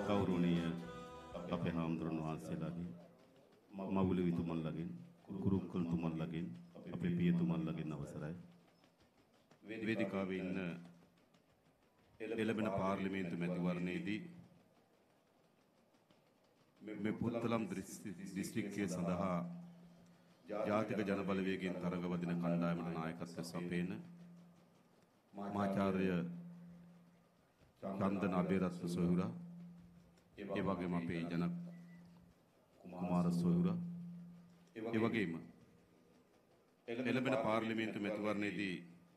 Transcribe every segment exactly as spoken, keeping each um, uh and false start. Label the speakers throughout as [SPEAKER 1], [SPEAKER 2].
[SPEAKER 1] ගෞරවනීය අපේ හාමුදුරන් වහන්සේලාගේ මවුල විතුමන්ලගෙන් කුරුක්කල්තුමන්ලගෙන් අපේ පියතුමන්ලගෙන් අවසරයි වේදිකාවේ ඉන්න එළඹෙන පාර්ලිමේන්තු මැතිවරණයේදී මේ පුත්තලම් දිස්ත්‍රික්කයේ සඳහා ජාතික ජනබලවේගයෙන් තරඟවදින කණ්ඩායමට නායකත්වය සපයන මාචාර්ය චන්දන අබේරත්න සොයුරා ඒ වගේම අපේ ජනක කුමාර සොයුරා ඒ වගේම එළඹෙන පාර්ලිමේන්තු මැතිවරණයේදී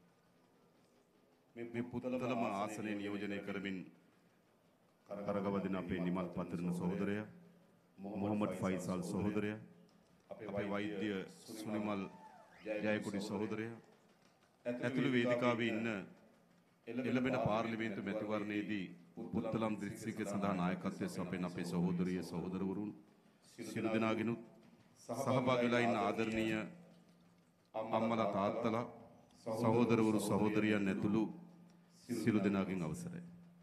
[SPEAKER 1] මේ පුත්තලම ආසනය නියෝජනය කරමින් තරඟවදින අපේ නිමල් පතරණ සහෝදරයා මොහොමඩ් ෆයිසල් සහෝදරයා අපේ වෛද්‍ය සුනිමල් ජයකොඩි සහෝදරයා ඇතුළු වේදිකාවේ ඉන්න එළඹෙන පාර්ලිමේන්තු මැතිවරණයේදී පුත්තලම් දිස්ත්‍රික්කය සඳහා නායකත්වය සපයන අපේ සහෝදරිය සහෝදරවරුන් සියලු දෙනාගෙනුත් සහභාගී වෙලා ඉන්න ආදරණීය අම්මලා තාත්තලා සහෝදරවරු සහෝදරියන් ඇතුළු සියලු දෙනාගෙන් අවසරයි.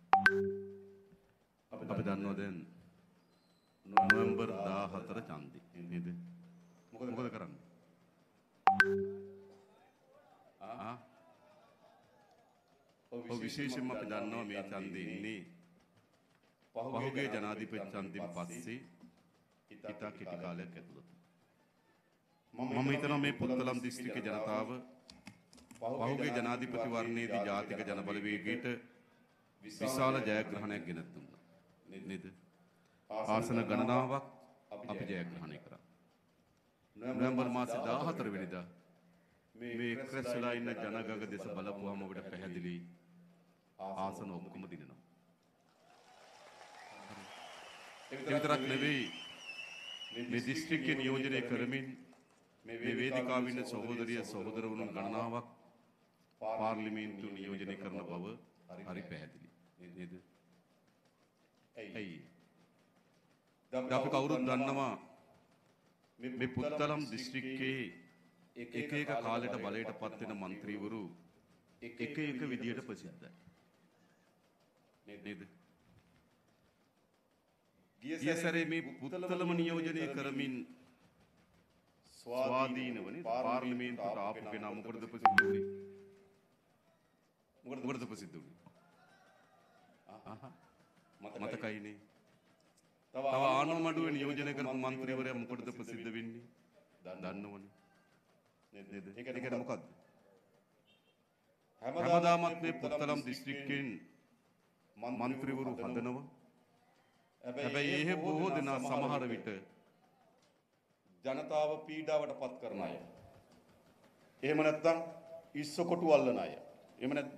[SPEAKER 1] අපි දන්නවා දැන් නොවැම්බර් දාහතර ඡන්දෙ නේද? මොකද කරන්නේ? ආ ඔව් විශේෂයෙන්ම අපි දන්නවා මේ ඡන්දෙ ඉන්නේ පහුගිය ජනාධිපති ඡන්දෙන් පස්සේ ඉතා කෙටි කාලයක් ඇතුළත. මම හිතනවා මේ පුත්තලම් දිස්ත්‍රික්කයේ ජනතාව පහුගිය ජනාධිපති වර්ණයේදී ජාතික ජනබලවේගයට විශාල ජයග්‍රහණයක් ගෙනත් දුන්නා. නේද? ආසන ගණනාවක් අපි ජයග්‍රහණය කරා. නොවැම්බර් මාසේ දාහතර වෙනිදා මේ එක්රැස් වෙලා ඉන්න ජනගග දෙස බලපුවම ඔබට පැහැදිලි ආසන ඔක්කොම දිනනවා. ඒ විතරක් නෙවෙයි මේ දිස්ත්‍රික්කයේ නියෝජනය කරමින් මේ වේදිකාවේ ඉන්න සහෝදරිය සහෝදරවරුන් ගණනාවක් පාර්ලිමේන්තු නියෝජනය කරන බව හරි පැහැදිලි. නේද? ඇයි? අපි කවුරුත් දන්නවා මේ පුත්තලම් දිස්ත්‍රික්කයේ එක එක කාලෙට බලයට පත් වෙන മന്ത്രിවරු එක එක විදියට ප්‍රසිද්ධයි. නේද? ගිය සැරේ මේ පුත්තලම නියෝජනය කරමින් ස්වාධීනවනේ පාර්ලිමේන්තුවට ආපු කෙනා මොකටද ප්‍රසිද්ධ වුනේ? මොකටද ප්‍රසිද්ධ වුනේ? ආහ් මතකයිනේ. තව ආණ්ඩු මඩුවේ නියෝජනය කරපු മന്ത്രിවරයා මොකටද ප්‍රසිද්ධ වෙන්නේ? දන්නවනේ. නේද? ඒ කියන්නේ මොකද්ද? හැමදාමත් මේ පුත්තලම් දිස්ත්‍රික්කයෙන් മന്ത്രിවරු හදනවා. හැබැයි ඒ බොහෝ දෙනා සමහර විට ජනතාව පීඩාවට පත් කරන අය. එහෙම නැත්නම් ඉස්සකොටු අල්ලන අය. එහෙම නැත්නම්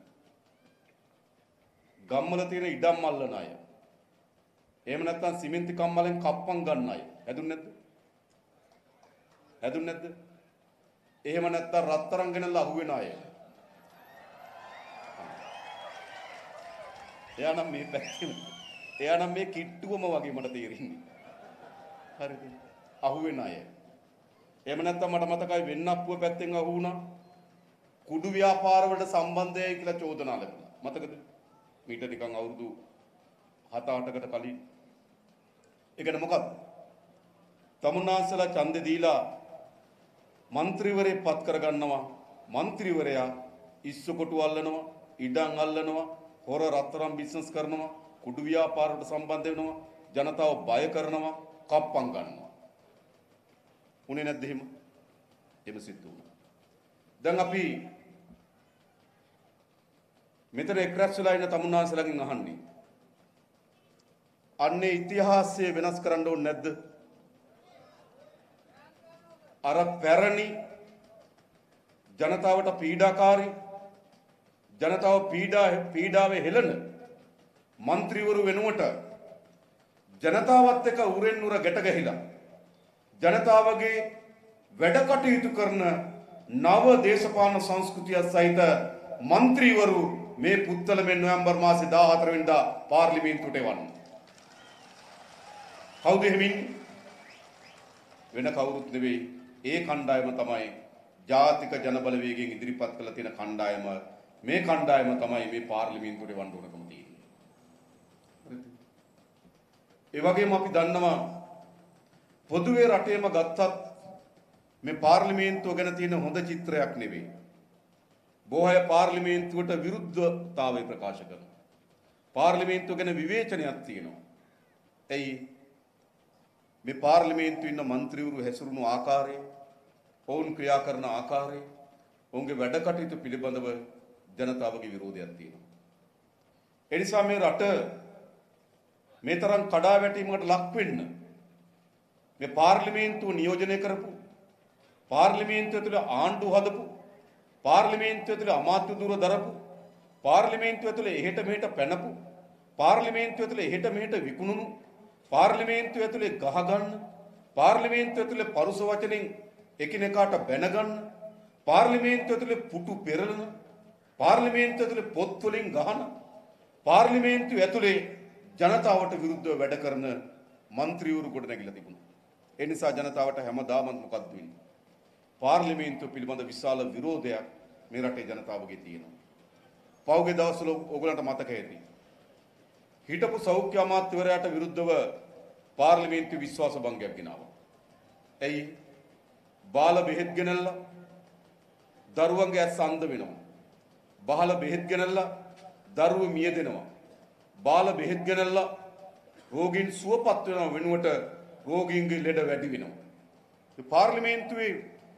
[SPEAKER 1] ගම්වල තියෙන ඉඩම් අල්ලන අය. එහෙම නැත්නම් සිමෙන්ති කම්මලෙන් කප්පම් ගන්න අය. හැදුන්නේ නැද්ද? හැදුන්නේ නැද්ද? එහෙම නැත්නම් රත්තරන් ගෙනල්ලා අහුවෙන අය. එයා නම් මේ පැත්තේ එයා නම් මේ කිට්ටුවම වගේ මට තේරෙන්නේ. හරිද? අහුවෙන අය. එහෙම නැත්නම් මට මතකයි වෙන්නප්පුව පැත්තෙන් අහු වුණා. කුඩු ව්‍යාපාර වලට සම්බන්ධයයි කියලා චෝදනා ලැබුණා. මතකද? මීට නිකන් අවුරුදු හත අටකට කලින්. ඒ කියන්නේ මොකක්ද? තමුන්නාන්සලා ඡන්දේ දීලා മന്ത്രിවරේ පත් කරගන්නවා. മന്ത്രിවරයා ඉස්සකොටු අල්ලනවා, ඉඩම් අල්ලනවා, හොර රත්තරන් බිස්නස් කරනවා, කුඩු ව්‍යාපාර වලට සම්බන්ධ වෙනවා, ජනතාව බය කරනවා, කප්පම් ගන්නවා. උනේ නැද්ද එහෙම? එහෙම සිද්ධ වුණා. දැන් අපි මෙතන එක්රැස් වෙලා ඉන්න තමුන්නාන්සලාගෙන් අහන්නේ අන්නේ ඉතිහාසය වෙනස් කරන්න ඕනේ නැද්ද? අර පැරණි ජනතාවට පීඩාකාරී ජනතාව පීඩා පීඩාවේ හෙළන മന്ത്രിවරු වෙනුවට ජනතාවත් එක්ක උරෙන් උර ගැට ගැහිලා ජනතාවගේ වැඩ කටයුතු කරන නව දේශපාලන සංස්කෘතිය සහිත മന്ത്രിවරු මේ පුත්තලමෙන් නොවැම්බර් මාසේ දාහතර වෙනිදා පාර්ලිමේන්තුවට එවන්න. කවුද එහෙමින්? වෙන කවුරුත් නෙවෙයි. ඒ කණ්ඩායම තමයි ජාතික ජනබලවේගයෙන් ඉදිරිපත් කළ තියෙන කණ්ඩායම. මේ කණ්ඩායම තමයි මේ පාර්ලිමේන්තුවට එවන්න ඕනකම තියෙන්නේ. ඒ වගේම අපි දන්නවා පොදුවේ රටේම ගත්තත් මේ පාර්ලිමේන්තුව ගැන තියෙන හොඳ චිත්‍රයක් නෙවෙයි. බොහෝ අය පාර්ලිමේන්තුවට විරුද්ධතාවය ප්‍රකාශ කරනවා. පාර්ලිමේන්තුව ගැන විවේචනයක් තියෙනවා. එයි මේ පාර්ලිමේන්තුවේ ඉන්න മന്ത്രിවරු හැසිරුණු ආකාරය, ඔවුන් ක්‍රියා කරන ආකාරය, ඔවුන්ගේ වැඩ කටයුතු පිළිබඳව ජනතාවගේ විරෝධයක් තියෙනවා. ඒ නිසා මේ රට මේ තරම් කඩාවැටීමකට ලක් වෙන්න මේ පාර්ලිමේන්තුව නියෝජනය කරපු, පාර්ලිමේන්තුව තුළ ආණ්ඩුව හදපු, පාර්ලිමේන්තුව තුළ අමාත්‍ය දුර දරපු, පාර්ලිමේන්තුව තුළ එහෙට මෙහෙට පැනපු, පාර්ලිමේන්තුව තුළ එහෙට මෙහෙට විකුණුණු, පාර්ලිමේන්තුව ඇතුලේ ගහ ගන්න, පාර්ලිමේන්තුව ඇතුලේ පරුස වචනෙන් එකිනෙකාට බැන ගන්න, පාර්ලිමේන්තුව ඇතුලේ පුටු පෙරලන, පාර්ලිමේන්තුව ඇතුලේ පොත් වලින් ගහන, පාර්ලිමේන්තුව ඇතුලේ ජනතාවට විරුද්ධව වැඩ කරන മന്ത്രിවරු කොට නැගිලා තිබුණා. ඒ නිසා ජනතාවට හැමදාම මොකක්ද වෙන්නේ? පාර්ලිමේන්තුව පිළිබඳ විශාල විරෝධයක් මේ රටේ ජනතාවගේ තියෙනවා. පෞගේ දවස්වල ඕගලන්ට මතක ඇති. හිටපු සෞඛ්‍ය අමාත්‍යවරයාට විරුද්ධව පාර්ලිමේන්තු විශ්වාස භංගයක් ගෙනාවා. ඇයි? බාල බෙහෙත් ගෙනල්ලා දරුවන්ගේ ඇස් අන්ධ වෙනවා. බාල බෙහෙත් ගෙනල්ලා දරුවෝ මිය දෙනවා. බාල බෙහෙත් ගෙනල්ලා රෝගීන් සුවපත් වෙනව වෙනුවට රෝගීන්ගේ ලෙඩ වැඩි වෙනවා. ඒ පාර්ලිමේන්තුවේ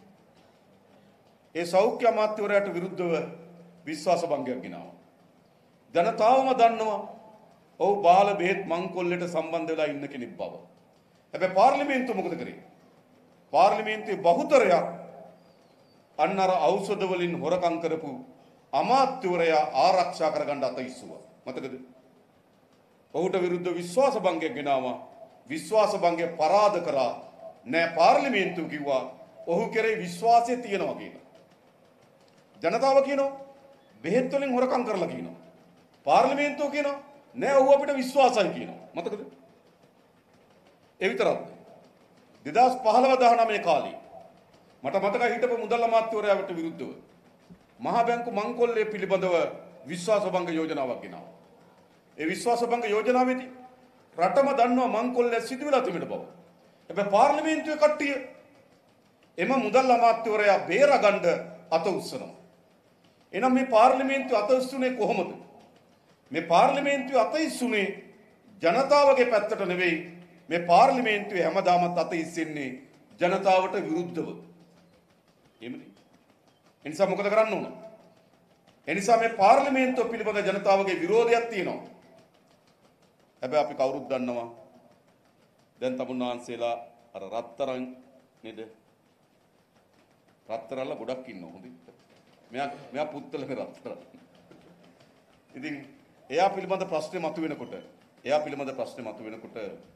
[SPEAKER 1] ඒ සෞඛ්‍ය අමාත්‍යවරයාට විරුද්ධව විශ්වාස භංගයක් ගෙනාවා. ජනතාවම දන්නවා ඔව් බාල බෙහෙත් මංකොල්ලට සම්බන්ධ වෙලා ඉන්න කෙනෙක් බව. හැබැයි පාර්ලිමේන්තුව මොකද කරේ? පාර්ලිමේන්තුවේ බහුතරයක් අන්න අර ඖෂධ වලින් හොරකම් කරපු අමාත්‍යවරයා ආරක්ෂා කරගන්න අත ඉස්සුවා. මතකද? ඔහුට විරුද්ධ විශ්වාස භංගයක් ගෙනාවා. විශ්වාස භංගය පරාද කරා නෑ පාර්ලිමේන්තුව කිව්වා ඔහු කෙරේ විශ්වාසය තියෙනවා කියලා. ජනතාව කියනවා බෙහෙත් වලින් හොරකම් කරලා කියනවා. පාර්ලිමේන්තුව කියනවා නෑ ඔහු අපිට විශ්වාසයි කියනවා. මතකද? ඒ විතරක්ද? දෙදාස් පහළොව දහනවය කාලේ මට මතකයි හිටපු මුදල් අමාත්‍යවරයාට විරුද්ධව මහා බැංකු මංකොල්ලේ පිළිබඳව විශ්වාස භංග යෝජනාවක් ගෙනාවා. ඒ විශ්වාස භංග යෝජනාවේදී රටම දන්නවා මංකොල්ලේ සිදු වෙලා තිබෙන බව. හැබැයි පාර්ලිමේන්තුවේ කට්ටිය එම මුදල් අමාත්‍යවරයා බේරගන්න අත උස්සනවා. එහෙනම් මේ පාර්ලිමේන්තුව අත උස්සුනේ කොහොමද? මේ පාර්ලිමේන්තුවේ අත ඉස්සුනේ ජනතාවගේ පැත්තට නෙවෙයි. මේ පාර්ලිමේන්තුවේ හැමදාමත් අත ඉස්සෙන්නේ ජනතාවට විරුද්ධව. එහෙමනේ. ඒ නිසා මොකද කරන්න ඕන? ඒ නිසා මේ පාර්ලිමේන්තුව පිළිබඳ ජනතාවගේ විරෝධයක් තියෙනවා. හැබැයි අපි කවුරුත් දන්නවා දැන් තමුන්නාන්සේලා අර රත්තරන් නේද? රත්තරන්ලා ගොඩක් ඉන්නවා හොඳින්. මෙයා මෙයා පුත්තලගේ රත්තරන්. ඉතින් එයා පිළිබඳ ප්‍රශ්නේ මතුවෙනකොට එයා පිළිබඳ ප්‍රශ්නේ මතුවෙනකොට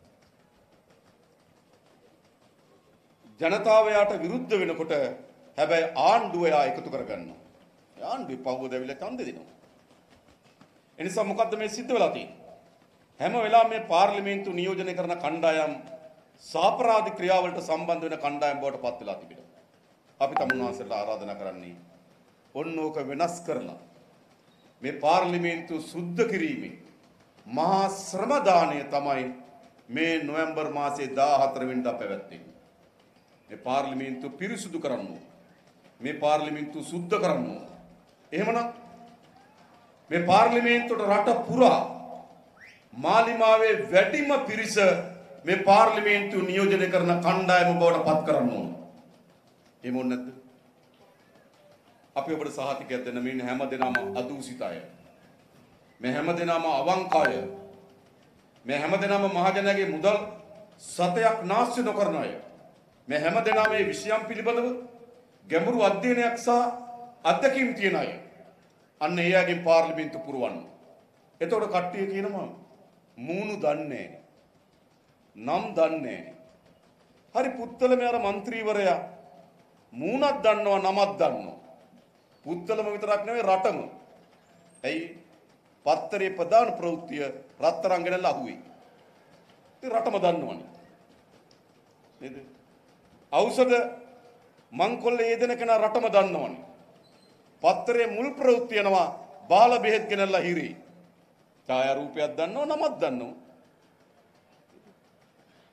[SPEAKER 1] ජනතාව යාට විරුද්ධ වෙනකොට හැබැයි ආණ්ඩුව එයා එකතු කරගන්නවා. ආණ්ඩුවේ පහුව දැවිලා ඡන්දෙ දෙනවා. එනිසා මොකද්ද මේ සිද්ධ වෙලා තියෙන්නේ? හැම වෙලාවෙම මේ පාර්ලිමේන්තු නියෝජනය කරන කණ්ඩායම් සාපරාධික ක්‍රියාවලට සම්බන්ධ වෙන කණ්ඩායම් බවට පත් වෙලා තිබෙනවා. අපි තමුන්වහන්සේට ආරාධනා කරන්නේ ඔන්නෝක වෙනස් කරලා මේ පාර්ලිමේන්තු සුද්ධ කිරීමේ මහා ශ්‍රම දාණය තමයි මේ නොවැම්බර් මාසයේ දාහතර වෙනිදා පැවැත්වෙන්නේ. මේ පාර්ලිමේන්තු පිරිසුදු කරන්න ඕන. මේ පාර්ලිමේන්තු සුද්ධ කරන්න ඕන. එහෙමනම් මේ පාර්ලිමේන්තුවට රට පුරා මාලිමාවේ වැඩිම පිරිස මේ පාර්ලිමේන්තු නියෝජනය කරන කණ්ඩායම බවට පත් කරන්න ඕන. එහෙම ඕන නැද්ද? අපි ඔබට සහතිකයක් දෙන්න මේ හැම දෙනාම අදූසිතය. මේ හැම දෙනාම අවංකය. මේ හැම දෙනාම මහජනයාගේ මුදල් සතයක් නාස්ති නොකරන අය. මේ හැම දෙනාම මේ විෂයන් පිළිබඳව ගැඹුරු අධ්‍යයනයක් සහ අත්දැකීම් තියෙන අය. අන්න ඒ අයගෙන් පාර්ලිමේන්තු පුරවන්න. එතකොට කට්ටිය කියනවා මූණු දන්නේ නැහැ. නම් දන්නේ නැහැ. හරි පුත්තලම අර മന്ത്രിවරයා මූණක් දන්නවා නමක් දන්නවා. පුත්තලම විතරක් නෙවෙයි රටම. ඇයි? පත්තරේ ප්‍රධාන ප්‍රවෘත්තිය රත්තරන් ගෙනල්ලා අහුවේ. ඉතින් රටම දන්නවනේ. නේද? ඖෂධ මංකොල්ලේ යෙදෙන කෙනා රටම දන්නවනේ. පත්තරේ මුල් ප්‍රවෘත්තිය යනවා බාල බෙහෙත් ගෙනල්ලා හිරේ. ඡායාරූපයක් දන්නව නමක් දන්නව.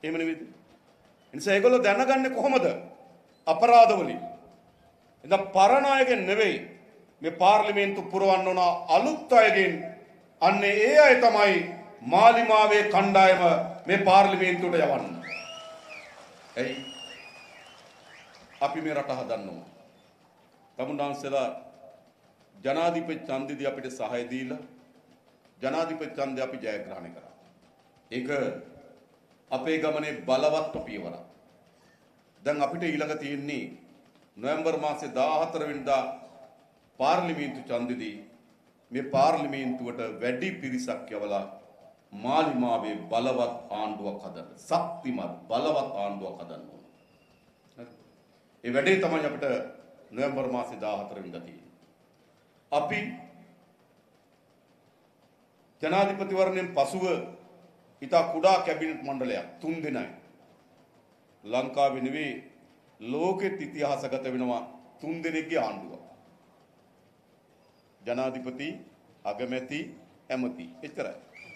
[SPEAKER 1] එහෙම නෙවෙයිද? එනිසා ඒගොල්ලෝ දැනගන්නේ කොහොමද? අපරාධ වලින්. එහෙනම් පරණ අයගෙන් නෙවෙයි මේ පාර්ලිමේන්තු පුරවන්න ඕන අලුත් අයගෙන්. අන්නේ ඒ අය තමයි මාලිමාවේ කණ්ඩායම මේ පාර්ලිමේන්තුවට යවන්න. එයි අපි මේ රට හදන්න ඕන. තමුන්වන්සලා ජනාධිපති ඡන්දෙදී අපිට සහාය දීලා ජනාධිපති ඡන්දය අපි ජයග්‍රහණය කරා. ඒක අපේ ගමනේ බලවත් පියවරක්. දැන් අපිට ඊළඟ තියෙන්නේ නොවැම්බර් මාසේ දාහතර වෙනිදා පාර්ලිමේන්තු ඡන්දෙදී මේ පාර්ලිමේන්තුවට වැඩි පිරිසක් යවලා මාලිමාවේ බලවත් ආණ්ඩුවක් හදන්න. ශක්තිමත් බලවත් ආණ්ඩුවක් හදන්න ඕන. ඒ වැඩේ තමයි අපිට නොවැම්බර් මාසේ දාහතර වෙනිදා තියෙන්නේ. අපි ජනාධිපතිවරණයෙන් පසුව ඉතා කුඩා කැබිනට් මණ්ඩලයක් තුන් දෙනයි ලංකාවේ නෙවෙයි ලෝකෙත් ඉතිහාසගත වෙනවා තුන් දෙනෙක්ගේ ආණ්ඩුවක්. ජනාධිපති, අගමැති, ඇමති එච්චරයි.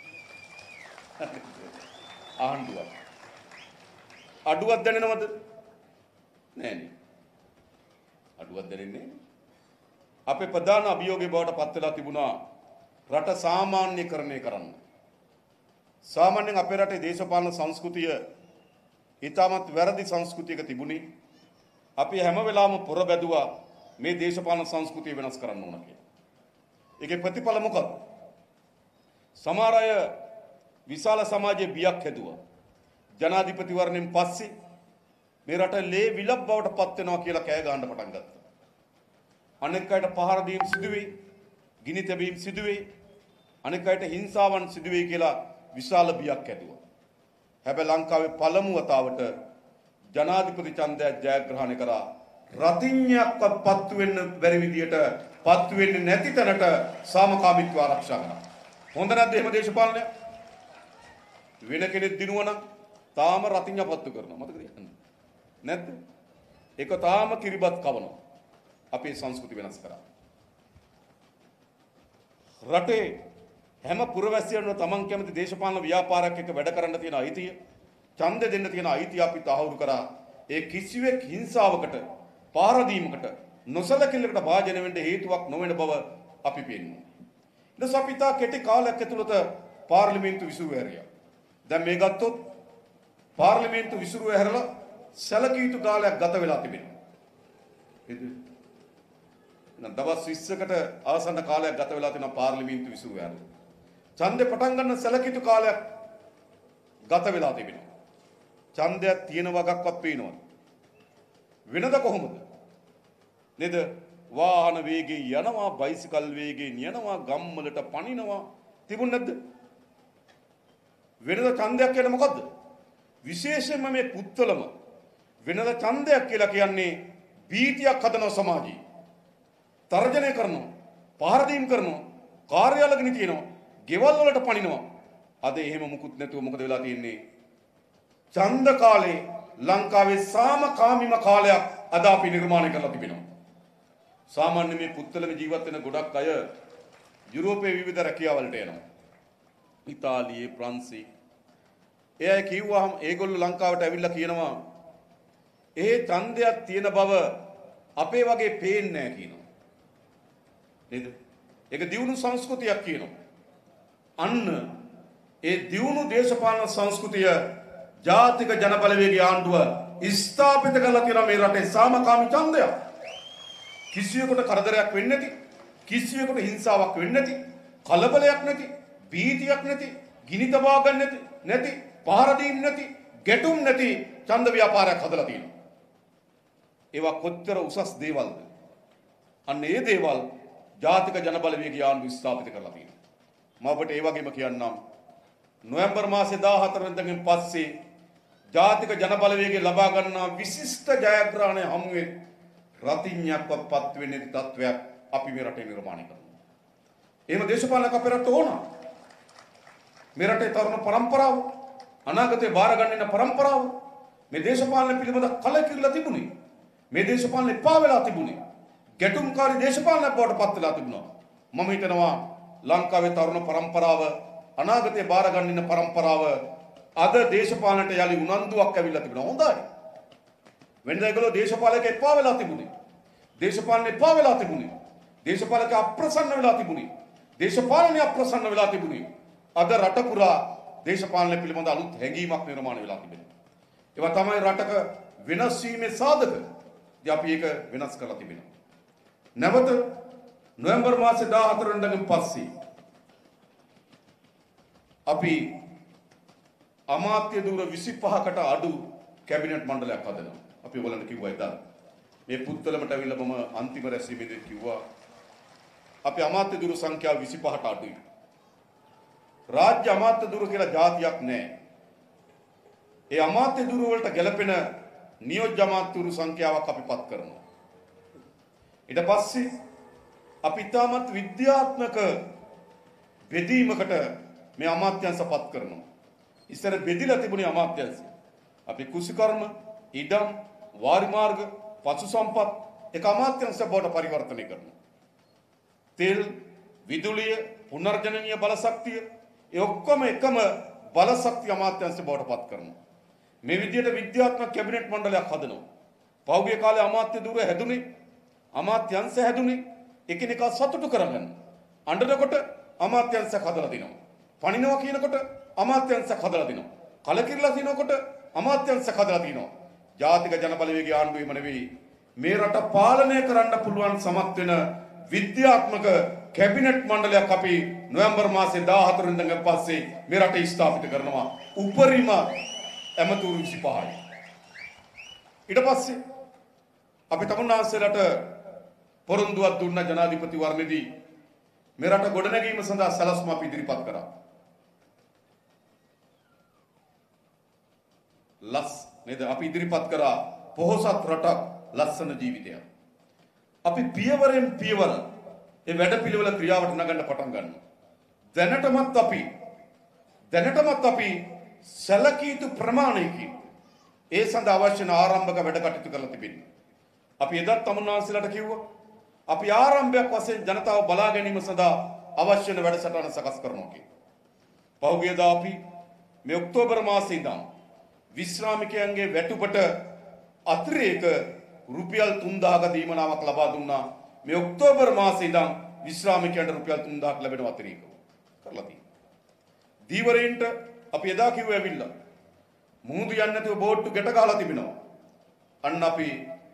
[SPEAKER 1] ආණ්ඩුවක්. අඩුවක් දැනෙනවද? නෑනේ. අඩුවක් දැනෙන්නේ නෑ. අපේ ප්‍රධාන අභියෝගය බවට පත් වෙලා තිබුණා රට සාමාන්‍යකරණය කරන්න. සාමාන්‍යයෙන් අපේ රටේ දේශපාලන සංස්කෘතිය ඊටමත් වැරදි සංස්කෘතියක තිබුණේ. අපි හැම වෙලාවම පොර බැදුවා මේ දේශපාලන සංස්කෘතිය වෙනස් කරන්න ඕන කියලා. ඒකේ ප්‍රතිඵල මොකක්ද? සමහර අය විශාල සමාජයේ බියක් හැදුවා. ජනාධිපතිවරණයෙන් පස්සේ මේ රට ලේ විලක් බවට පත් වෙනවා කියලා කෑ ගහන්න පටන් ගත්තා. අනෙක් අයට පහර දීම් සිදුවේ, ගිනි තැබීම් සිදුවේ, අනෙක් අයට හිංසාවන් සිදුවේ කියලා විශාල බියක් ඇදුවා. හැබැයි ලංකාවේ පළමු වතාවට ජනාධිපති ඡන්දය ජයග්‍රහණය කරා. රතිඤ්ඤයක්වත් පත්තු වෙන්න බැරි විදියට පත්තු වෙන්නේ නැති තැනට සාමකාමීත්වය ආරක්ෂා කරා. හොඳ නැද්ද එහෙම දේශපාලනය? වෙන කෙනෙක් දිනුවනම් තාම රතිඤ්ඤ පත්තු කරනවා. මතකද කියන්නේ? නැද්ද? ඒක තාම කිරිබත් කවනවා. අපේ සංස්කෘති වෙනස් කරා. රටේ හැම පුරවැසියන්ව තමන් කැමති දේශපාලන ව්‍යාපාරයක් එක්ක වැඩ කරන්න තියෙන අයිතිය, ඡන්ද දෙන්න තියෙන අයිතිය අපි තහවුරු කරා. ඒ කිසිවෙක් හිංසාවකට, පාරදීමකට, නොසලකිල්ලකට භාජනය වෙන්න හේතුවක් නොවන බව අපි පෙන්වනවා. ඊට අපි තා කෙටි කාලයක් ඇතුළත පාර්ලිමේන්තු විසුරුව හැරියා. දැන් මේ ගත්තොත් පාර්ලිමේන්තු විසුරුව හැරලා සැලකිය යුතු කාලයක් ගත වෙලා තිබෙනවා. නේද? නම් දවස් විස්සකට ආසන්න කාලයක් ගත වෙලා තියෙනවා පාර්ලිමේන්තු විසුරුව හැරලා. ඡන්දේ පටන් ගන්න සැලකිය යුතු කාලයක් ගත වෙලා තිබෙනවා. ඡන්දයක් තියෙන වගක්වත් පේනවද? වෙනද කොහොමද? නේද? වාහන වේගයෙන් යනවා, බයිසිකල් වේගයෙන් යනවා, ගම්වලට පනිනවා. තිබුණ නැද්ද? වෙනද ඡන්දයක් කියන්නේ මොකද්ද? විශේෂයෙන්ම මේ පුත්තලම වෙනද ඡන්දයක් කියලා කියන්නේ බීතියක් හදන සමාජයේ. තර්ජනය කරනවා, පහර දීම් කරනවා, කාර්යාලගිනි තියෙනවා, ගෙවල් වලට පනිනවා. අද එහෙම මුකුත් නැතුව මොකද වෙලා තියෙන්නේ? ඡන්ද කාලේ ලංකාවේ සාමකාමීම කාලයක් අද අපි නිර්මාණය කරලා තිබෙනවා. සාමාන්‍ය මේ පුත්තලම ජීවත් වෙන ගොඩක් අය යුරෝපයේ විවිධ රැකියාවලට යනවා. ඉතාලියේ, ප්‍රංශයේ. ඒ අය කිව්වහම ඒගොල්ලෝ ලංකාවට ඇවිල්ලා කියනවා ඒ ඡන්දයක් තියෙන බව අපේ වගේ පේන්නේ නැහැ කියනවා. නේද? ඒක දියුණු සංස්කෘතියක් කියනවා. අන්න ඒ දියුණු දේශපාලන සංස්කෘතිය ජාතික ජනබලවේගී ආණ්ඩුව ස්ථාපිත කරලා තියෙනවා මේ රටේ සාමකාමී ඡන්දයක්. කිසියෙකුට කරදරයක් වෙන්නේ නැති, කිසියෙකුට හිංසාවක් වෙන්නේ නැති, කලබලයක් නැති, භීතියක් නැති, ගිනි තබා ගන්න නැති, නැති, පහර දීම් නැති, ගැටුම් නැති ඡන්ද ව්‍යාපාරයක් හදලා තියෙනවා. ඒවා කොච්චර උසස් දේවල්ද? අන්න ඒ දේවල් ජාතික ජනබලවේගී ආණ්ඩුව ස්ථාපිත කරලා තියෙනවා. මම ඔබට ඒ වගේම කියන්නම් නොවැම්බර් මාසේ දාහතර වෙනිදාගෙන් පස්සේ ජාතික ජනබලවේගය ලබා ගන්නා විශිෂ්ට ජයග්‍රහණය හමුවේ රතිඤ්ඤයක්වත් පත් වෙන්නේ නැති තත්වයක් අපි මේ රටේ නිර්මාණය කරනවා. එහෙම දේශපාලනයක් අපේ රටට ඕන. මේ රටේ තරුණ පරම්පරාව අනාගතේ බාර ගන්න යන පරම්පරාව මේ දේශපාලන පිළිබඳ කලකිරලා තිබුණේ. මේ දේශපාලන එපා වෙලා තිබුණේ. ගැටුම්කාරී දේශපාලනයක් බවට පත් වෙලා තිබුණා. මම හිතනවා ලංකාවේ තරුණ පරම්පරාව අනාගතේ බාර ගන්න ඉන්න පරම්පරාව අද දේශපාලනට යලි උනන්දුවක් ඇවිල්ලා තිබෙනවා. හොඳයි. වෙනදා ඒගොල්ලෝ දේශපාලක එපා වෙලා තිබුණේ. දේශපාලන එපා වෙලා තිබුණේ. දේශපාලක අප්‍රසන්න වෙලා තිබුණේ. දේශපාලනය අප්‍රසන්න වෙලා තිබුණේ. අද රට පුරා දේශපාලනය පිළිබඳ අලුත් හැඟීමක් නිර්මාණය වෙලා තිබෙනවා. ඒවා තමයි රටක වෙනස් වීමේ සාධක. ඉතින් අපි ඒක වෙනස් කරලා තිබෙනවා. නැවත නොවැම්බර් මාසේ දාහතර වෙනිදාගෙන් පස්සේ අපි අමාත්‍ය ධූර විසිපහකට අඩු කැබිනට් මණ්ඩලයක් හදනවා. අපි ඔයගොල්ලන්ට කිව්වා ඉතින් මේ පුත්තලමට ඇවිල්ලා මම අන්තිම රැස්වීමේදී කිව්වා අපි අමාත්‍ය ධූර සංඛ්‍යාව විසිපහට අඩුයි. රාජ්‍ය අමාත්‍ය ධූර කියලා જાතියක් නැහැ. ඒ අමාත්‍ය ධූර වලට ගැලපෙන නියෝජ්‍ය අමාත්‍ය ධූර සංඛ්‍යාවක් අපි පත් කරනවා. ඊට පස්සේ අපි තාමත් විද්‍යාත්මක බෙදීමකට මේ අමාත්‍යංශ පත් කරනවා. ඉස්සර බෙදිලා තිබුණේ අමාත්‍යංශ. අපි කුසිකර්ම, ඉඩම්, වාරි මාර්ග, පසු සම්පත් එක අමාත්‍යංශ බවට පරිවර්තනය කරනවා. තෙල්, විදුලිය, පුනර්ජනනීය බලශක්තිය ඒ ඔක්කොම එකම බලශක්ති අමාත්‍යංශ බවට පත් කරනවා. මේ විදිහට විද්‍යාත්මක කැබිනට් මණ්ඩලයක් හදනවා. පෞද්ගලික කාලේ අමාත්‍ය ධූර හැදුනේ, අමාත්‍යංශ හැදුනේ එකිනෙකා සතුටු කරගන්න. අඬනකොට අමාත්‍යංශයක් හදලා දිනවා. පණිනවා කියනකොට අමාත්‍යංශයක් හදලා දිනවා. කලකිරලා දිනනකොට අමාත්‍යංශයක් හදලා දිනවා. ජාතික ජනබලවේගයේ ආණ්ඩුවෙම නෙවෙයි මේ රට පාලනය කරන්න පුළුවන් සමත් වෙන විද්‍යාත්මක කැබිනට් මණ්ඩලයක් අපි නොවැම්බර් මාසේ දාහතර වෙනිදාගෙන් පස්සේ මේ රටේ ස්ථාපිත කරනවා. උපරිම ඇමතුරු විසිපහයි. ඊට පස්සේ අපි තමුන්නාන්සේලාට පොරොන්දුවක් දුන්න ජනාධිපති වර්ණෙදී මේ රට ගොඩනැගීම සඳහා සැලැස්ම අපි ඉදිරිපත් කරා. ලස් නේද අපි ඉදිරිපත් කරා පොහොසත් රටක් ලස්සන ජීවිතයක්. අපි පියවරෙන් පියවර ඒ වැඩපිළිවෙල ක්‍රියාවට නගන්න පටන් ගන්නවා. දැනටමත් අපි දැනටමත් අපි සැලකිය යුතු ප්‍රමාණයකින් ඒ සඳහා අවශ්‍ය වන ආරම්භක වැඩ කටයුතු කරලා තිබෙනවා. අපි එදත් තමුන්නාන්සේලාට කිව්වා අපි ආරම්භයක් වශයෙන් ජනතාව බලා ගැනීම සඳහා අවශ්‍ය වන වැඩසටහන සකස් කරනවා කියලා. පහුගියදා අපි මේ ඔක්තෝබර් මාසයේ ඉඳන් විශ්‍රාමිකයන්ගේ වැටුපට අතිරේක රුපියල් තුන්දාහක දීමනාවක් ලබා දුන්නා. මේ ඔක්තෝබර් මාසයේ ඉඳන් විශ්‍රාමිකයන්ට රුපියල් තුන්දාහක් ලැබෙනවා අතිරේකව කරලා තියෙනවා. දීවරයින්ට අපි එදා කිව්වේ ඇවිල්ලා මුහුදු යන්නේ නැතුව බෝට්ටු ගැට ගහලා තිබෙනවා. අන්න අපි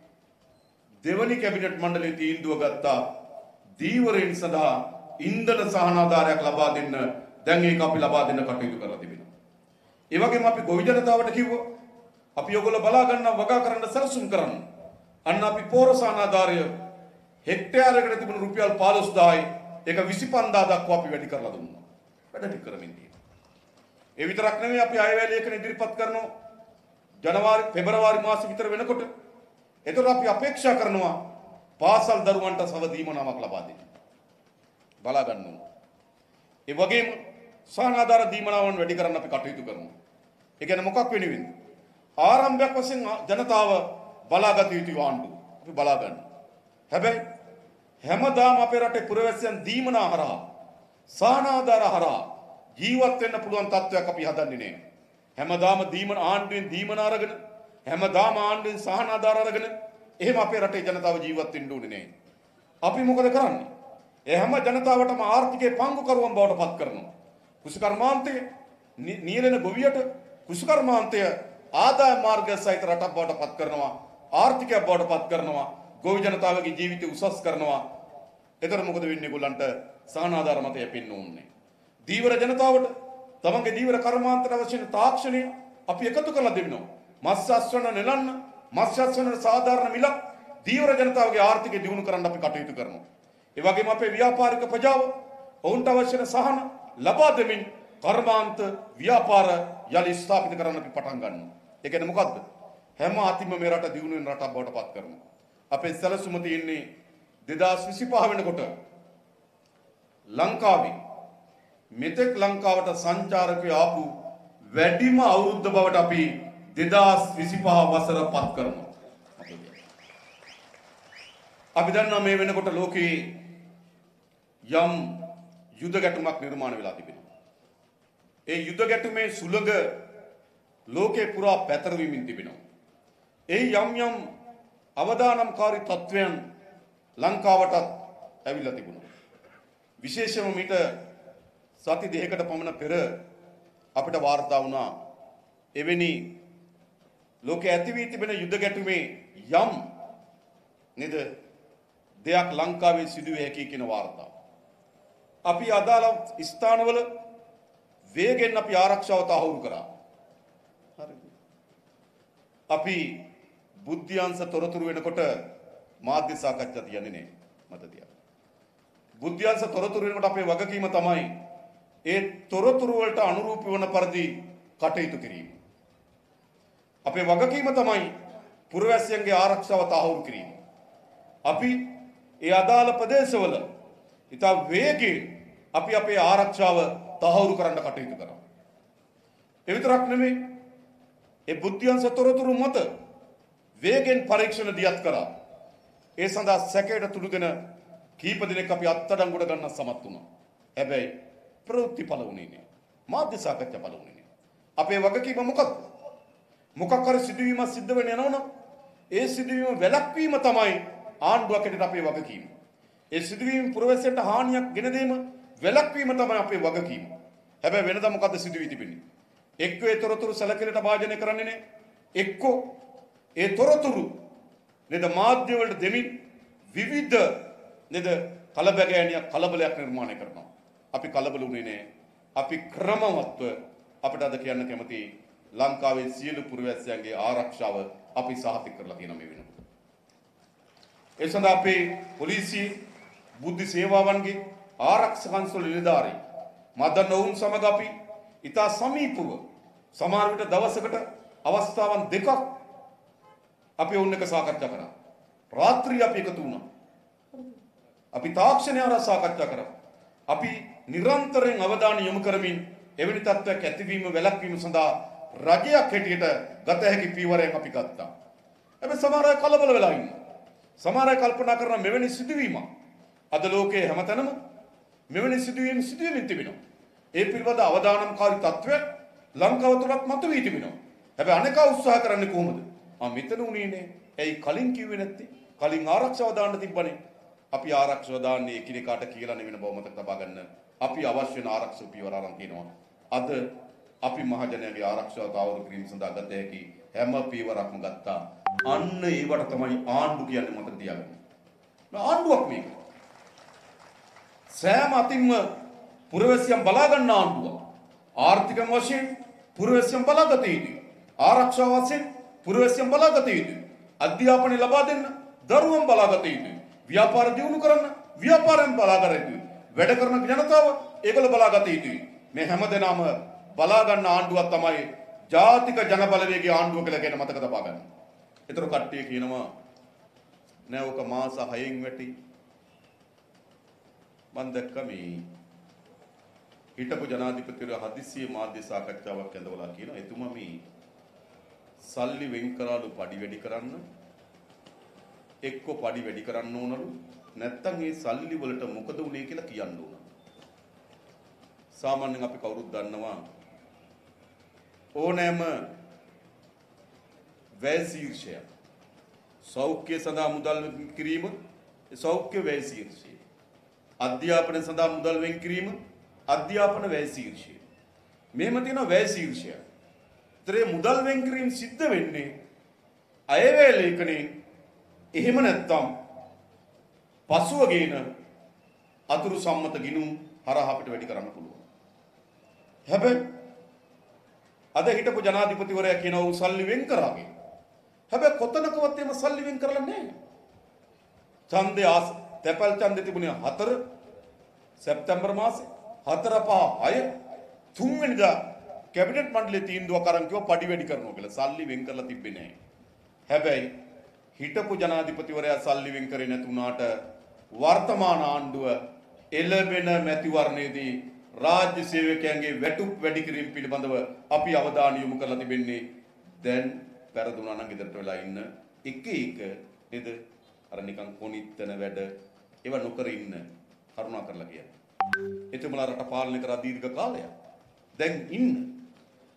[SPEAKER 1] දෙවනි කැබිනට් මණ්ඩලයේ තීන්දුව ගත්තා දීවරයින් සඳහා ඉන්ධන සහනාධාරයක් ලබා දෙන්න. දැන් ඒක අපි ලබා දෙන්න කටයුතු කරලා තිබෙනවා. ඒ වගේම අපි ගොවි ජනතාවට කිව්වා අපි ඔයගොල්ලෝ බලා ගන්න වගා කරන්න සැලසුම් කරන්න. අන්න අපි පෝර සහනාධාරය හෙක්ටයාරයකට තිබුණු රුපියල් පහළොස්දාහයි ඒක විසිපන්දාහ දක්වා අපි වැඩි කරලා දුන්නා. වැඩ ටික කරමින් තියෙනවා. ඒ විතරක් නෙවෙයි අපි අයවැය ලේඛන ඉදිරිපත් කරනවා ජනවාරි පෙබරවාරි මාසෙ විතර වෙනකොට. එතකොට අපි අපේක්ෂා කරනවා පාසල් දරුවන්ට සව දීමනාවක් ලබා දෙන්න. බලා ගන්න ඕන. ඒ වගේම සහනාධාර දීමනාවන් වැඩි කරන්න අපි කටයුතු කරනවා. ඒ කියන්නේ මොකක් වෙනුවෙන්ද? ආරම්භයක් වශයෙන් ජනතාව බලාගත යුතු ආණ්ඩුව. අපි බලා ගන්න. හැබැයි හැමදාම අපේ රටේ පුරවැසියන් දීමනා හරහා සහනාධාර හරහා ජීවත් වෙන්න පුළුවන් තත්ත්වයක් අපි හදන්නේ නැහැ. හැමදාම දීමන ආණ්ඩුවෙන් දීමනා අරගෙන හැමදාම ආණ්ඩුවෙන් සහනාධාර අරගෙන එහෙම අපේ රටේ ජනතාව ජීවත් වෙන්න ඕනේ නැහැ. අපි මොකද කරන්නේ? ඒ හැම ජනතාවටම ආර්ථිකයේ පංගුකරුවන් බවට පත් කරනවා. කුසකර්මාන්තය නියැලෙන ගොවියට කුසකර්මාන්තය ආදාය මාර්ග සහිත රටක් බවට පත් කරනවා. ආර්ථිකයක් බවට පත් කරනවා. ගොවි ජනතාවගේ ජීවිතය උසස් කරනවා. එතකොට මොකද වෙන්නේ? ඒගොල්ලන්ට සහනාධාර මත යැපෙන්න ඕනේ. දීවර ජනතාවට තමන්ගේ දීවර කර්මාන්තයට අවශ්‍ය වෙන තාක්ෂණය අපි එකතු කරලා දෙන්නවා. මත්ස්‍ය අස්වැන්න නෙලන්න මත්ස්‍ය අස්වැන්න සාධාරණ මිලක් දීවර ජනතාවගේ ආර්ථිකය දියුණු කරන්න අපි කටයුතු කරනවා. ඒ වගේම අපේ ව්‍යාපාරික ප්‍රජාව ඔවුන්ට අවශ්‍ය වෙන සහන ලබා දෙමින් කර්මාන්ත ව්‍යාපාර යලි ස්ථාපිත කරන්න අපි පටන් ගන්නවා. ඒ කියන්නේ මොකද්ද? හැම අතිම මේ රට දියුණු වෙන රටක් බවට පත් කරනවා. අපේ සැලසුම තියෙන්නේ දෙදාස් විසිපහ වෙනකොට ලංකාවේ මෙතෙක් ලංකාවට සංචාරකයෝ ආපු වැඩිම අවුරුද්ද බවට අපි දෙදාස් විසිපහ වසර පත් කරනවා. අපි දන්නවා මේ වෙනකොට ලෝකේ යම් යුද ගැටුමක් නිර්මාණය වෙලා තිබෙනවා. ඒ යුද ගැටුමේ සුළඟ
[SPEAKER 2] ලෝකේ පුරා පැතරවීමින් තිබෙනවා. ඒ යම් යම් අවදානම්කාරී තත්වයන් ලංකාවටත් ඇවිල්ලා තිබුණා. විශේෂයෙන්ම මීට සති දෙකකට පමණ පෙර අපිට වාර්තා වුණා එවැනි ලෝකයේ ඇති වී තිබෙන යුද ගැටුමේ යම් නේද දෙයක් ලංකාවේ සිදුවේ හැකි කියන වාර්තාව. අපි අදාළ ස්ථානවල වේගෙන් අපි ආරක්ෂාව තහවුරු කරා. හරිද? අපි බුද්ධ්‍යංශ තොරතුරු වෙනකොට මාධ්‍ය සාකච්ඡා තියන්නේ නැහැ මත තියාගන්න. බුද්ධ්‍යංශ තොරතුරු වෙනකොට අපේ වගකීම තමයි ඒ තොරතුරු වලට අනුරූප වන පරිදි කටයුතු කිරීම. අපේ වගකීම තමයි පුරවැසියන්ගේ ආරක්ෂාව තහවුරු කිරීම. අපි ඒ අදාළ ප්‍රදේශවල ඉතා වේගයෙන් අපි අපේ ආරක්ෂාව තහවුරු කරන්න කටයුතු කරා. ඒ විතරක් නෙමෙයි ඒ බුද්ධ්‍යංශ තොරතුරු මත වේගෙන් පරීක්ෂණ දියත් කරා. ඒ සඳහා සැකයට තුඩු දෙන කීප දිනක් අපි අත්අඩංගුවට ගන්න සමත් වුණා. හැබැයි ප්‍රවෘත්ති පළ වුණේ නෑ. මාධ්‍ය සාකච්ඡා පළ වුණේ නෑ. අපේ වගකීම මොකක්ද? මොකක් හරි සිදුවීමක් සිද්ධ වෙන්න යනවනම් ඒ සිදුවීම වැළැක්වීම තමයි ආණ්ඩුවක් හැටියට අපේ වගකීම. ඒ සිදුවීම පුරවැසියන්ට හානියක් ගෙන දීම වැළැක්වීම තමයි අපේ වගකීම. හැබැයි වෙනදා මොකද්ද සිදු වී තිබෙන්නේ? එක්කෝ ඒ තොරතුරු සැලකිලිට භාජනය කරන්නේ නැහැ. එක්කෝ ඒ තොරතුරු නේද මාධ්‍ය වලට දෙමින් විවිධ නේද කලබගෑනියක් කලබලයක් නිර්මාණය කරනවා. අපි කලබල වුණේ නැහැ. අපි ක්‍රමවත්ව අපිට අද කියන්න කැමති ලංකාවේ සියලු පුරවැසියන්ගේ ආරක්ෂාව අපි සාහිත කරලා තියෙනවා මේ වෙනකොට. ඒ සඳහා අපේ පොලිසිය බුද්ධි සේවාවන්ගේ ආරක්ෂක අංශවල නිලධාරී මදන්න ඔවුන් සමග අපි ඉතා සමීපව සමහර විට දවසකට අවස්ථාවන් දෙකක් අපි ඔවුන් එක්ක සාකච්ඡා කරා. රාත්‍රියේ අපි එකතු වුණා. අපි තාක්ෂණය හරහා සාකච්ඡා කරා. අපි නිරන්තරයෙන් අවධානය යොමු කරමින් එවැනි තත්ත්වයක් ඇතිවීම වැළැක්වීම සඳහා රජයක් හැටියට ගත හැකි පියවරයක් අපි ගත්තා. හැබැයි සමහර අය කලබල වෙලා ඉන්නවා. සමහර අය කල්පනා කරන මෙවැනි සිදුවීමක් අද ලෝකයේ හැමතැනම මෙවැනි සිදුවීම් සිදුවෙමින් තිබෙනවා. ඒ පිළිබඳ අවදානම්කාරී තත්ත්වයක් ලංකාව තුළත් මතුවී තිබෙනවා. හැබැයි අනෙකා උත්සාහ කරන්නේ කොහොමද? ආ මෙතන උනේ නේ. ඇයි කලින් කිව්වේ නැත්තේ? කලින් ආරක්ෂාව දාන්න තිබ්බනේ. අපි ආරක්ෂාව දාන්නේ එකිනෙකාට කියලා නෙවෙන බව මතක තබා ගන්න. අපි අවශ්‍ය වෙන ආරක්ෂක පියවර අරන් තිනවා. අද අපි මහජනයාගේ ආරක්ෂාව තහවුරු කිරීම සඳහා ගත හැකි හැම පියවරක්ම ගත්තා. අන්න ඒවට තමයි ආණ්ඩු කියන්නේ මතක තියාගන්න. ආණ්ඩුවක් මේක. සෑම අතින්ම පුරවැසියන් බලා ගන්න ආණ්ඩුවක්. ආර්ථික වශයෙන් පුරවැසියන් බලා ගත යුතුයි. ආරක්ෂා වශයෙන් පුරවැසියන් බලා ගත යුතුයි. අධ්‍යාපනය ලබා දෙන්න දරුවන් බලා ගත යුතුයි. ව්‍යාපාර දියුණු කරන්න ව්‍යාපාරයෙන් බලා ගත යුතුයි. වැඩ කරන ජනතාව ඒගොල්ලෝ බලා ගත යුතුයි. මේ හැමදෙනාම බලා ගන්න ආණ්ඩුවක් තමයි ජාතික ජන බලවේගයේ ආණ්ඩුව කියලා කියන මතක තබා ගන්න. ඒතර කට්ටිය කියනවා නෑ ඔක මාස හයෙන් වැටි. මම දැක්ක මේ හිටපු ජනාධිපතිවරු හදිස්සියේ මාධ්‍ය සාකච්ඡාවක් ඇඳවලා කියනවා එතුමා මේ සල්ලි වෙන් කරාලු පඩි වැඩි කරන්න එක්ක පඩි වැඩි කරන්න ඕනලු නැත්තම් මේ සල්ලි වලට මොකද උනේ කියලා කියන්න ඕන. සාමාන්‍යයෙන් අපි කවුරුත් දන්නවා ඕනෑම වැය ශීර්ෂය සෞඛ්‍ය සඳහා මුදල් කිරීම සෞඛ්‍ය වැය ශීර්ෂය අධ්‍යාපනය සඳහා මුදල් වෙන් කිරීම අධ්‍යාපන වැය ශීර්ෂය මෙහෙම තියෙන වැය ශීර්ෂය. ඒතරේ මුදල් වෙන් කිරීම සිද්ධ වෙන්නේ අයවැය ලේඛනයේ එහෙම නැත්නම් පසුව ගේන අතුරු සම්මත ගිණුම් හරහා අපිට වැඩි කරන්න පුළුවන්. හැබැයි අද හිටපු ජනාධිපතිවරයා කියනවා උ සල්ලි වෙන් කරාගේ. හැබැයි කොතනකවත් එහෙම සල්ලි වෙන් කරලා නැහැ. ඡන්දය තැපැල් ඡන්දේ තිබුණේ හතර සැප්තැම්බර් මාසේ හතර පහ හය තුන් වෙනිදා කැබිනට් මණ්ඩලයේ තීන්දුවක් අරන් කිව්වා පඩි වැඩි කරනවා කියලා. සල්ලි වෙන් කරලා තිබ්බේ නැහැ. හැබැයි හිටපු ජනාධිපතිවරයා සල්ලි වෙන් කරේ නැතුණාට වර්තමාන ආණ්ඩුව එළබෙන මැතිවරණයේදී රාජ්‍ය සේවකයන්ගේ වැටුප් වැඩි කිරීම පිළිබඳව අපි අවධානය යොමු කරලා තිබෙන්නේ දැන් පෙරදුනා නම් ගෙදරට වෙලා ඉන්න එක එක නේද අර නිකන් කොනිත්තන වැඩ ඒව නොකර ඉන්න කරුණා කරලා කියන්නේ. එතුමලා රට පාලනය කරා දීර්ඝ කාලයක්. දැන් ඉන්න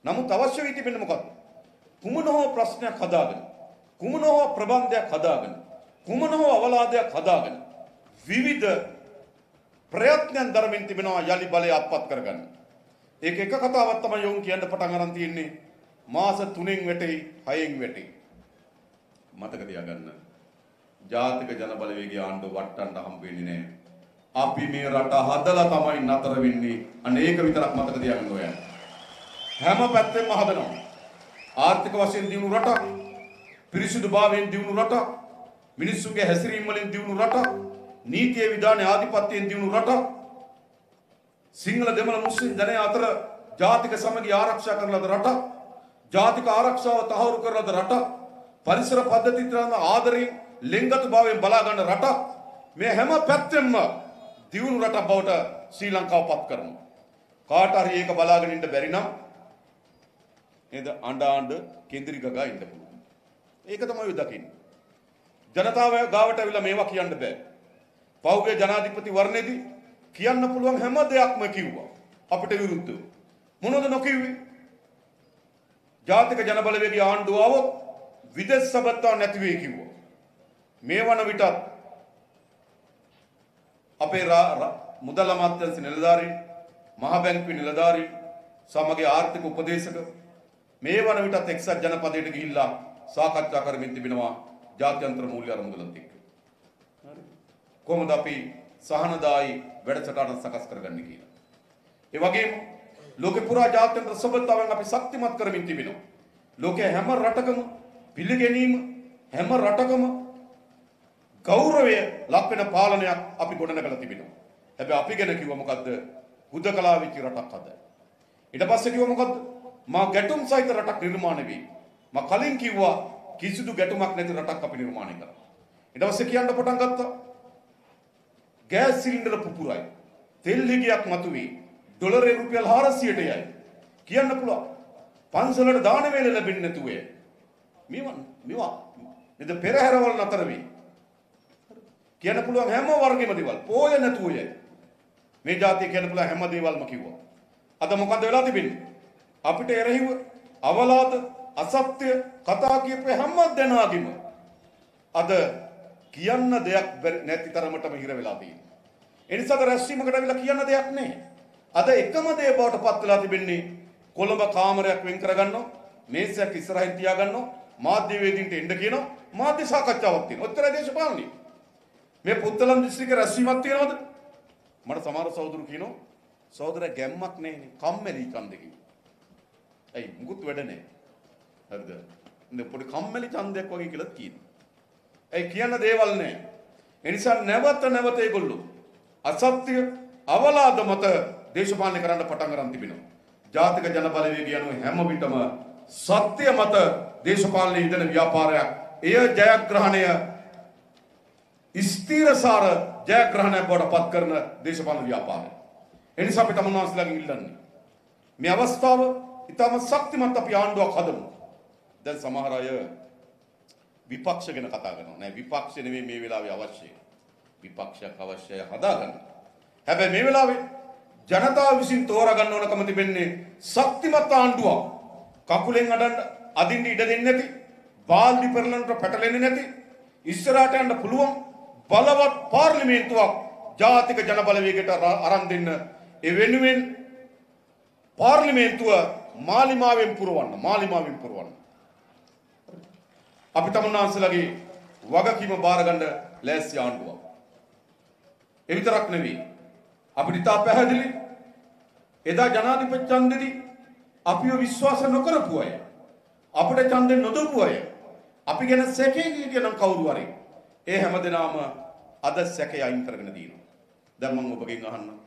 [SPEAKER 2] නමුත් අවශ්‍ය වී තිබෙන්නේ මොකක්ද? කුමන හෝ ප්‍රශ්නයක් හදාගෙන, කුමන හෝ ප්‍රබන්ධයක් හදාගෙන, කුමන හෝ අවලාදයක් හදාගෙන විවිධ ප්‍රයත්නයන් දරමින් තිබෙනවා යලි බලය අත්පත් කරගන්න. ඒක එක කතාවක් තමයි යොවුන් කියන්න පටන් අරන් තියෙන්නේ. මාස තුනෙන් වැටෙයි, හයෙන් වැටෙයි. මතක තියාගන්න. ජාතික ජන බලවේගයේ ආණ්ඩුව වට්ටන්න හම්බ වෙන්නේ නැහැ. අපි මේ රට හදලා තමයි නතර වෙන්නේ. අන්න ඒක විතරක් මතක තියාගන්න ඕනේ. හැම පැත්තෙම හදනවා. ආර්ථික වශයෙන් දියුණු රටක්, පිරිසිදුභාවයෙන් දියුණු රටක්, මිනිස්සුන්ගේ හැසිරීම වලින් දියුණු රටක්, නීතිය විධානයේ ආධිපත්‍යයෙන් දියුණු රටක්, සිංහල දෙමළ මුස්ලිම් ජනයා අතර ජාතික සමගිය ආරක්ෂා කරන ලද රටක්, ජාතික ආරක්ෂාව තහවුරු කරන ලද රටක්, පරිසර පද්ධතියට ආදරයෙන් ලිංගිකභාවයෙන් බලා ගන්න රටක්, මේ හැම පැත්තෙම දියුණු රටක් බවට ශ්‍රී ලංකාව පත් කරනවා. කාට හරි ඒක බලාගෙන ඉන්න බැරි නම් නේද අඬ අඬ කේන්ද්‍රී ගගා ඉන්න පුළුවන්. ඒක තමයි දකින්නේ. ජනතාව ගාවට ඇවිල්ලා මේවා කියන්න බෑ. පෞගේ ජනාධිපති වර්ණයේදී කියන්න පුළුවන් හැම දෙයක්ම කිව්වා අපිට විරුද්ධව. මොනවද නොකිව්වේ? ජාතික ජන බලවේගයේ ආණ්ඩුව આવොත් විදේශ සබත්තා නැති වෙයි කිව්වා. මේ වන විටත් අපේ මුදල් අමාත්‍යාංශ නිලධාරීන්, මහ බැංකුවේ නිලධාරීන්, සමගිය ආර්ථික උපදේශක මේ වන විටත් එක්සත් ජනපදයට ගිහිල්ලා සාකච්ඡා කරමින් තිබෙනවා ජාත්‍යන්තර මූල්‍ය අරමුදලත් එක්ක. හරි. කොහොමද අපි සහනදායි වැඩසටහන සකස් කරගන්නේ කියලා. ඒ වගේම ලෝකේ පුරා ජාත්‍යන්තර සබඳතාවෙන් අපි ශක්තිමත් කරමින් තිබෙනවා. ලෝකයේ හැම රටකම පිළිගැනීම, හැම රටකම ගෞරවය ලක් වෙන පාලනයක් අපි ගොඩනගලා තිබෙනවා. හැබැයි අපි ගැන කිව්ව මොකද්ද? හුදකලා වෙච්ච රටක් හදයි. ඊට පස්සේ කිව්ව මොකද්ද? මා ගැටුම් සහිත රටක් නිර්මාණය වෙයි. මා කලින් කිව්වා කිසිදු ගැටුමක් නැති රටක් අපි නිර්මාණය කරා. ඊට පස්සේ කියන්න පටන් ගත්තා ගෑස් සිලින්ඩර පුපුරයි. තෙල් හිගයක් මතුවේ. ඩොලරේ රුපියල් හාරසියයට යයි. කියන්න පුළුවන්. පන්සලට දාන වේල ලැබෙන්නේ නැතුව යයි. මේවා මේවා නේද පෙරහැරවල් නතර වෙයි. කියන්න පුළුවන් හැම වර්ගෙම දේවල් පෝය නැතුව යයි. මේ જાතිය කියන්න පුළුවන් හැම දේවල්ම කිව්වා. අද මොකද වෙලා තිබෙන්නේ? අපිට එරෙහිව අවලාද අසත්‍ය කතා කියපු හැම දෙනාගේම අද කියන්න දෙයක් නැති තරමටම හිර වෙලා තියෙනවා. ඒ නිසා අද රැස්වීමකට අවිලා කියන්න දෙයක් නැහැ. අද එකම දේ බවට පත් වෙලා තිබෙන්නේ කොළඹ කාමරයක් වෙන් කරගන්නවා, මේසයක් ඉස්සරහින් තියාගන්නවා, මාධ්‍ය වේදින්ට එන්න කියනවා, මාධ්‍ය සාකච්ඡාවක් තියෙනවා. ඔච්චරයි දේශපාලනේ. මේ පුත්තලම් දිස්ත්‍රික්ක රැස්වීමක් තියෙනවද? මට සමහර සහෝදරු කියනවා සහෝදර ගැම්මක් නැහැනේ, කම්මැලි ඡන්දේ කිව්වා. ඇයි මුකුත් වැඩ නැහැ. හරිද? ඉතින් පොඩි කම්මැලි ඡන්දයක් වගේ කියලා කියනවා. ඒ කියන දේවල් නැහැ. ඒ නිසා නැවත නැවත ඒගොල්ලෝ අසත්‍ය අවලාද මත දේශපාලනය කරන්න පටන් ගන්න තිබෙනවා. ජාතික ජන බලවේගය යන හැම විටම සත්‍ය මත දේශපාලනයේ ඉදෙන ව්‍යාපාරයක්. එය ජයග්‍රහණය ස්ථීරසාර ජයග්‍රහණයක් බවට පත් කරන දේශපාලන ව්‍යාපාරය. ඒ නිසා අපි තමුන්වන්සලාගෙන් ඉල්ලන්නේ මේ අවස්ථාව ඊටම ශක්තිමත් අපි ආණ්ඩුවක් හදමු. දැන් සමහර අය විපක්ෂ ගැන කතා කරනවා. නෑ විපක්ෂ නෙමෙයි මේ වෙලාවේ අවශ්‍යයි. විපක්ෂයක් අවශ්‍යයි හදාගන්න. හැබැයි මේ වෙලාවේ ජනතාව විසින් තෝරා ගන්න ඕනකම තිබෙන්නේ ශක්තිමත් ආණ්ඩුවක්. කකුලෙන් අඩන්න අදින්න ඉඩ දෙන්නේ නැති, බාල්දි පෙරලනට පැටලෙන්නේ නැති, ඉස්සරහට යන්න පුළුවන් බලවත් පාර්ලිමේන්තුවක් ජාතික ජන බලවේගයට අරන් දෙන්න. ඒ වෙනුවෙන් පාර්ලිමේන්තුව මාලිමාවෙන් පුරවන්න, මාලිමාවෙන් පුරවන්න. අපි තමුන්නාන්සලාගේ වගකීම බාර ගන්න ලෑස්ති ආණ්ඩුවක්. ඒ විතරක් නෙවෙයි. අපිට ඉතා පැහැදිලි එදා ජනාධිපති ඡන්දෙදි අපිව විශ්වාස නොකරපු අය, අපිට ඡන්දෙ නොදපු අය, අපි ගැන සැකේ කියන කවුරු හරි ඒ හැමදෙනාම අද සැකය අයින් කරගෙන දිනවා. දැන් මම ඔබගෙන් අහන්නම්.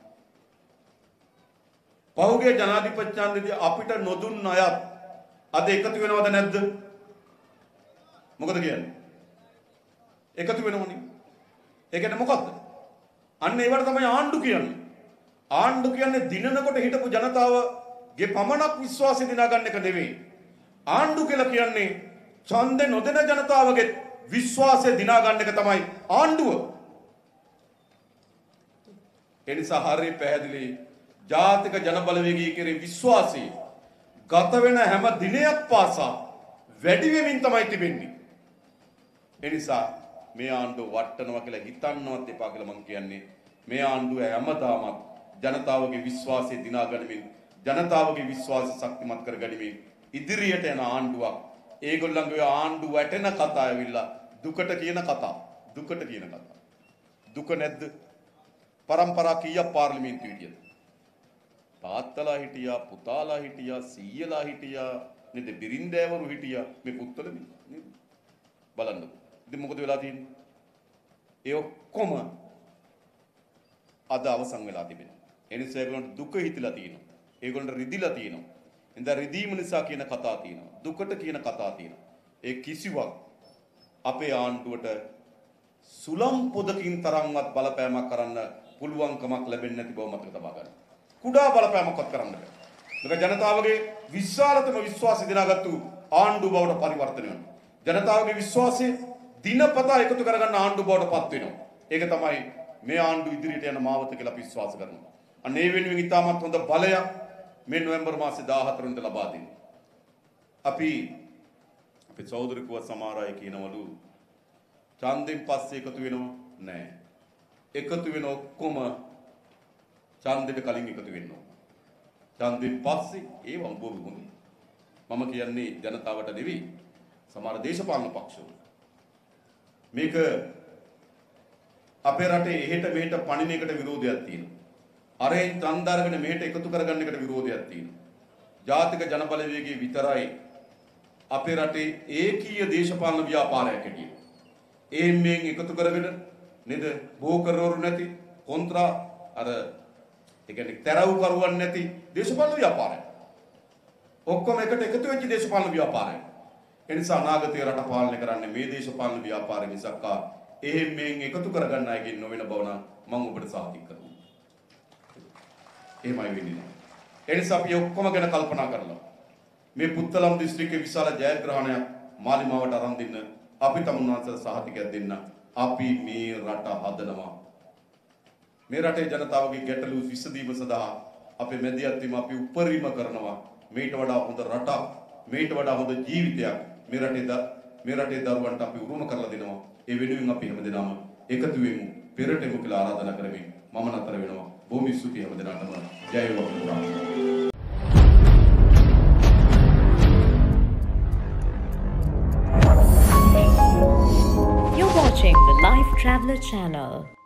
[SPEAKER 2] පහුගිය ජනාධිපති ඡන්දෙදි අපිට නොදුන්න අයත් අද එකතු වෙනවද නැද්ද? මොකද කියන්නේ? එකතු වෙනවනේ. ඒ කියන්නේ මොකද්ද? අන්න ඒවට තමයි ආණ්ඩු කියන්නේ. ආණ්ඩු කියන්නේ දිනනකොට හිටපු ජනතාවගේ පමණක් විශ්වාසය දිනා ගන්න එක නෙවෙයි. ආණ්ඩු කියලා කියන්නේ ඡන්දෙ නොදෙන ජනතාවගේ විශ්වාසය දිනා ගන්න එක තමයි ආණ්ඩුව. ඒ නිසා හරිය පැහැදිලි ජාතික ජන බලවේගයේ කෙරේ විශ්වාසය ගත වෙන හැම දිනයක් පාසා වැඩි වෙමින් තමයි තිබෙන්නේ. ඒ නිසා මේ ආණ්ඩුව වටනවා කියලා හිතන්නවත් එපා කියලා මම කියන්නේ. මේ ආණ්ඩුව හැමදාමත් ජනතාවගේ විශ්වාසය දිනා ගනිමින් ජනතාවගේ විශ්වාසය ශක්තිමත් කර ගනිමින් ඉදිරියට යන ආණ්ඩුවක්. ඒගොල්ලන්ගේ ආණ්ඩුව වැටෙන කතා ඇවිල්ලා දුකට කියන කතා. දුකට කියන කතා. දුක නැද්ද? පරම්පරා කීයක් පාර්ලිමේන්තුවේ හිටියද? තාත්තලා හිටියා, පුතාලා හිටියා, සීයලා හිටියා, නේද? බිරින්දෑවරු හිටියා. මේ පුත්තලද නේද? බලන්නකො. ඉතින් මොකද වෙලා තියෙන්නේ? ඒ ඔක්කොම අද අවසන් වෙලා තිබෙනවා. ඒ නිසා ඒගොල්ලන්ට දුක හිතිලා තියෙනවා. ඒගොල්ලන්ට රිදිලා තියෙනවා. එඳා රිදීම නිසා කියන කතා තියෙනවා. දුකට කියන කතා තියෙනවා. ඒ කිසිවක් අපේ ආණ්ඩුවට සුලම් පොදකින් තරම්වත් බලපෑමක් කරන්න පුළුවන්කමක් ලැබෙන්නේ නැති බව මතක තබා ගන්න. කුඩා බලපෑමක්වත් කරන්න බෑ. මේක ජනතාවගේ විශ්වාසතම විශ්වාසය දිනාගත්තු ආණ්ඩුව බවට පරිවර්තනය වෙනවා. ජනතාවගේ විශ්වාසය දිනපතා එකතු කරගන්න ආණ්ඩුව බවට පත් වෙනවා. ඒක තමයි මේ ආණ්ඩුව ඉදිරියට යන මාවත කියලා අපි විශ්වාස කරනවා. අනේ වෙනුවෙන් ඉතාමත් හොඳ බලයක් මේ නොවැම්බර් මාසේ දාහතර වෙනිදා ලබා දෙන්නේ. අපි අපේ සහෝදරකුව සමහර අය කියනවලු ඡන්දෙන් පස්සේ එකතු වෙනව නෑ. එකතු වෙන ඔක්කොම ඡන්දෙට කලින් එකතු වෙන්න ඕන. ඡන්දෙන් පස්සේ ඒව බොරු හොඳයි. මම කියන්නේ ජනතාවට නෙවෙයි සමහර දේශපාලන පක්ෂවල. මේක අපේ රටේ එහෙට මෙහෙට පණින එකට විරෝධයක් තියෙනවා. අරෙන් ඡන්ද අරගෙන මෙහෙට එකතු කරගන්න එකට විරෝධයක් තියෙනවා. ජාතික ජනබලවේගයේ විතරයි අපේ රටේ ඒකීය දේශපාලන ව්‍යාපාරයක් හැටියට. ඒ මෙන් එකතු කරගෙන නේද බෝ කරවරු නැති කොන්ත්‍රා අර ඒ කියන්නේ තරව් කරුවන් නැති දේශපාලන ව්‍යාපාරයක්. ඔක්කොම එකට එකතු වෙච්ච දේශපාලන ව්‍යාපාරයක්. ඒ නිසා අනාගතයේ රට පාලනය කරන්නේ මේ දේශපාලන ව්‍යාපාරය මිසක් එහෙම මෙන් එකතු කරගන්න අයගෙන් නොවන බව නම් මම ඔබට සාතික කරනවා. එහෙමයි වෙන්නේ නැහැ. ඒ නිසා අපි ඔක්කොම ගැන කල්පනා කරලා මේ පුත්තලම් දිස්ත්‍රික්කයේ විශාල ජයග්‍රහණයක් මාලිමාවට අරන් දෙන්න අපි තමුන්වහන්සේට සහතිකයක් දෙන්න. අපි මේ රට හදනවා. මේ රටේ ජනතාවගේ ගැටලු විසඳීම සඳහා අපේ මැදිහත් වීම අපි උපරිම කරනවා. මේට වඩා හොඳ රටක්, මේට වඩා හොඳ ජීවිතයක් මේ රටේ මේ රටේ දරුවන්ට අපි උරුම කරලා දෙනවා. ඒ වෙනුවෙන් අපි හැමදෙනාම එකතු වෙමු. පෙරට එමු කියලා ආරාධනා කරමින් මම නතර වෙනවා. බොහොම ස්තුතියි හැමදෙනාටම. ජය වේවා.
[SPEAKER 3] You're watching the Life Traveller channel.